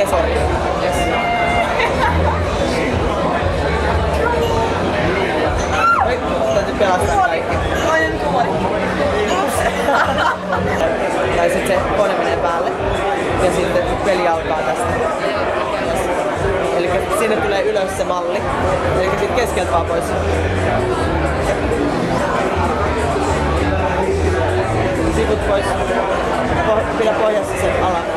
sori. Yes. Oi, täytyy pelastaa kaikki. Toinen tuoli. Tai sitten se kone menee päälle. Ja sitten peli alkaa tästä. Eli sinne tulee ylös se malli. Eli sit keskeltä vaan pois. Sivut pois. Pidä pohjassa sen ala.